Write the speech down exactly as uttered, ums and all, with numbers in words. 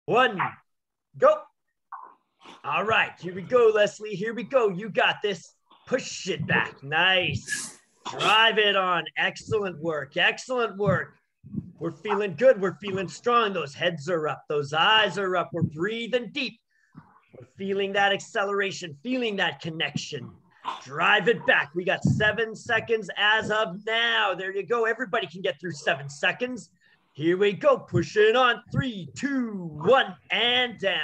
one, go. All right, here we go, Lesley. Here we go. You got this. Push it back. Nice. Drive it on. Excellent work. Excellent work. We're feeling good. We're feeling strong. Those heads are up. Those eyes are up. We're breathing deep. We're feeling that acceleration, feeling that connection. Drive it back. We got seven seconds as of now. There you go. Everybody can get through seven seconds. Here we go. Push it on. Three, two, one, and down.